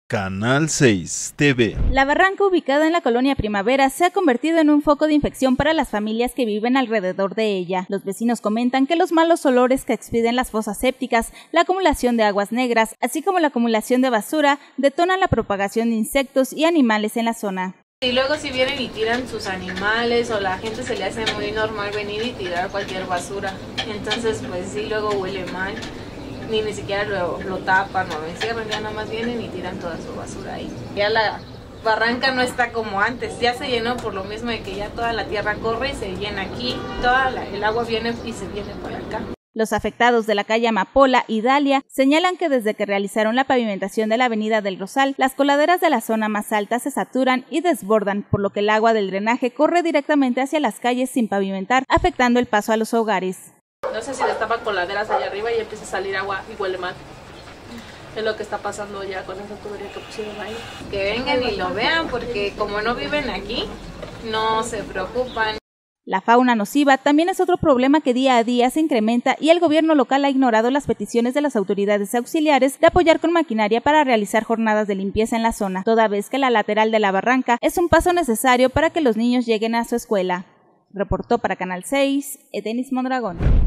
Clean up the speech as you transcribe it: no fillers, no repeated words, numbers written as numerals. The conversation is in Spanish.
Canal 6 TV. La barranca, ubicada en la colonia Primavera, se ha convertido en un foco de infección para las familias que viven alrededor de ella. Los vecinos comentan que los malos olores que expiden las fosas sépticas, la acumulación de aguas negras, así como la acumulación de basura, detonan la propagación de insectos y animales en la zona. Y luego si vienen y tiran sus animales, o la gente se le hace muy normal venir y tirar cualquier basura, entonces pues sí, luego huele mal. Ni siquiera lo tapan o lo encierran, ya nada más vienen y tiran toda su basura ahí. Ya la barranca no está como antes, ya se llenó por lo mismo de que ya toda la tierra corre y se llena aquí, el agua viene y se viene por acá. Los afectados de la calle Amapola y Dalia señalan que desde que realizaron la pavimentación de la avenida del Rosal, las coladeras de la zona más alta se saturan y desbordan, por lo que el agua del drenaje corre directamente hacia las calles sin pavimentar, afectando el paso a los hogares. No sé si destapan coladeras allá arriba y empieza a salir agua y huele mal. Es lo que está pasando ya con esa tubería que pusieron ahí. Que vengan y lo vean, porque como no viven aquí, no se preocupan. La fauna nociva también es otro problema que día a día se incrementa y el gobierno local ha ignorado las peticiones de las autoridades auxiliares de apoyar con maquinaria para realizar jornadas de limpieza en la zona, toda vez que la lateral de la barranca es un paso necesario para que los niños lleguen a su escuela. Reportó para Canal 6, Edenis Mondragón.